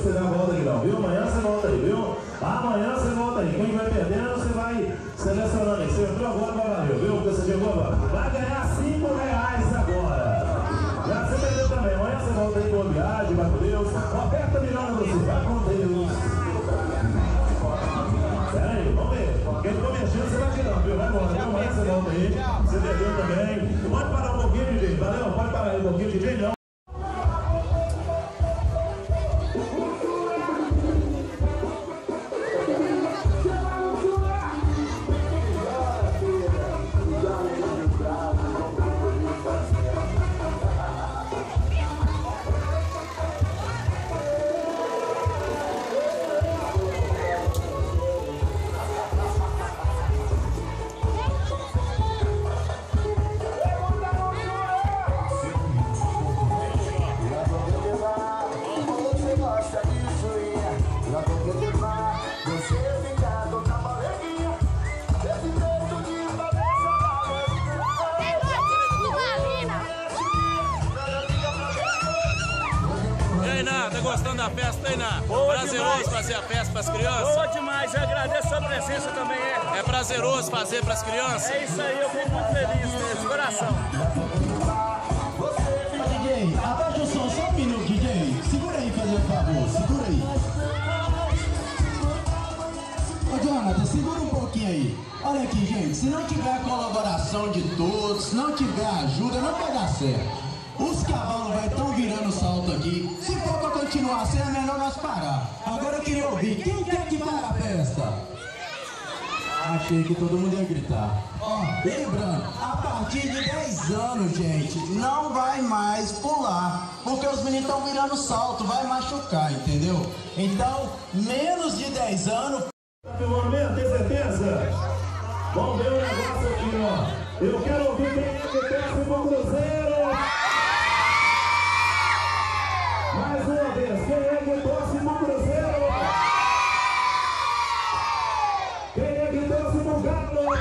você dá a volta aqui não, viu? Amanhã você volta aí, viu? Amanhã você volta aí. Quem vai perdendo, você vai selecionando aí. Você entrou agora, valeu, viu? Porque você chegou agora. Vai ganhar R$5 agora. Já você perdeu também. Amanhã você volta aí com viagem, vai com Deus. Oferta milhão pra você, vai com Deus. Pera aí, vamos ver. Quem ficou mexendo, você vai tirando, viu? Vai embora, viu? Amanhã você volta aí. Você perdeu também. Pode parar um pouquinho, DJ. Valeu? Pode parar aí um pouquinho, DJ. Não. Tá gostando da festa, hein, Ná? Prazeroso demais fazer a festa pras crianças? Boa demais, eu agradeço a sua presença também, É prazeroso fazer pras crianças? É isso aí, eu fico muito feliz nesse coração. DJ, abaixa o som só um minuto, DJ. Segura aí, fazendo um favor, segura aí. Ô, Jonathan, segura um pouquinho aí. Olha aqui, gente, se não tiver a colaboração de todos, se não tiver ajuda, não vai dar certo. Os cavalos vai tão virando salto aqui. Se for pra continuar assim, é melhor nós parar. Agora eu queria ouvir, quem quer que para a festa? Achei que todo mundo ia gritar. Ó, lembrando, a partir de 10 anos, gente, não vai mais pular. Porque os meninos estão virando salto, vai machucar, entendeu? Então, menos de 10 anos... Tá filmando mesmo? Tem certeza? Vamos ver o negócio aqui, ó. Eu quero ouvir quem é que torce pro Cruzeiro. Mais uma vez, quem é que torce pro Cruzeiro? Quem é que torce pro Galo?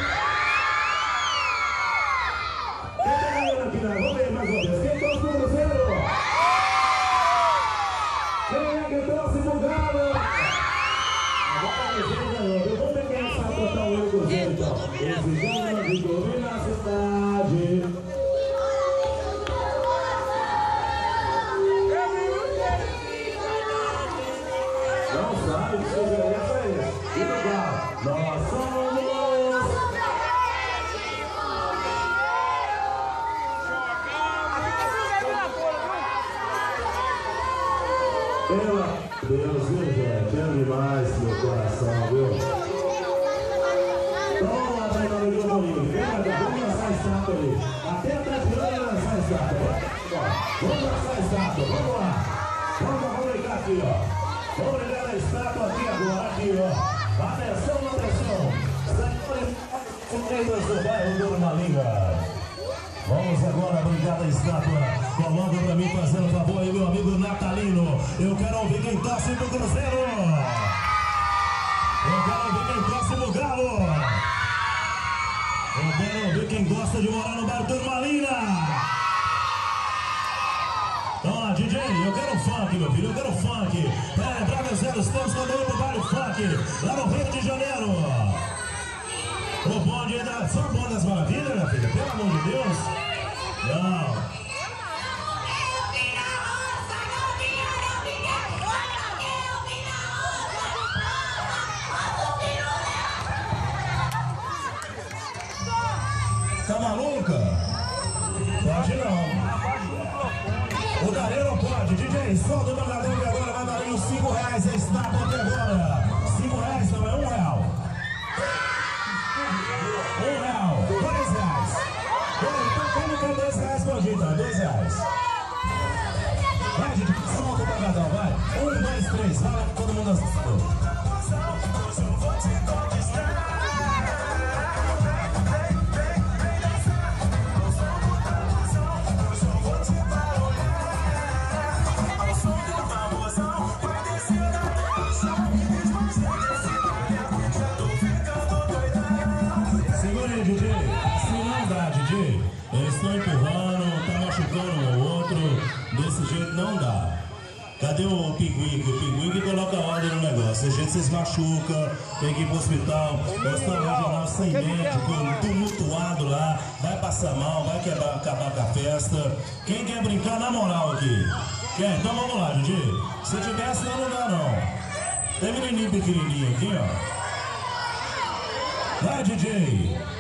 Quem tá ganhando aqui, né? Vamos ver mais uma vez. Quem torce pro Cruzeiro? Quem é que torce pro Galo? Agora o Cruzeiro ganhou. Eu vou ver quem é que sabe botar o olho do Cruzeiro, então. Exigendo de domina a cidade. Não sabe o que você merece é esse. E legal. Nós somos... Pela Deus, viu, gente? É demais meu coração, viu? Toma, treinador de domingo. Vamos lançar a estátua ali. Até a Tatiana lançar a estátua. Vamos lançar a estátua. Vamos lá. Vamos ligar aqui, ó. Vamos ligar a estátua aqui agora, aqui, ó. Atenção, atenção. Senhores do bairro Dona Malinga. Vamos agora brincar da estátua. Coloca pra mim, fazendo favor aí, meu amigo Natalino. Eu quero ouvir quem torce pro Cruzeiro. Eu quero ouvir quem torce pro Galo. Eu quero ouvir quem gosta de morar no bairro Dona Malinga. Então lá, DJ, eu quero funk, meu filho, eu quero funk. Pra entrar meus velhos tempos quando eu vou pro baile funk, lá no Rio de Janeiro. O bonde ainda... Só o bonde das maravilhas, minha filha, pelo amor de Deus. Não. Tá maluca? Pode não. O Dareiro não pode. DJ, solta o mandador que agora vai dar aí os R$5 a estátua até agora. R$5 não é R$1. R$1, R$2. Então quem não quer R$2 pode ir, então, R$2. Vai, gente, solta o pagadão, vai. 1, 2, 3, vai todo mundo assistiu. DJ, se não dá, DJ, eles estão empurrando, tá machucando um ou outro, desse jeito não dá. Cadê cadê o Pinguim? O Pinguim que coloca ordem no negócio. A gente se machuca, tem que ir pro hospital. Nós estamos regional sem médico, tumultuado lá. Vai passar mal, vai acabar com a festa. Quem quer brincar na moral aqui? Quer? Então vamos lá, Didi. Se tivesse, não dá não. Tem menininho pequenininho aqui, ó. Vai, DJ.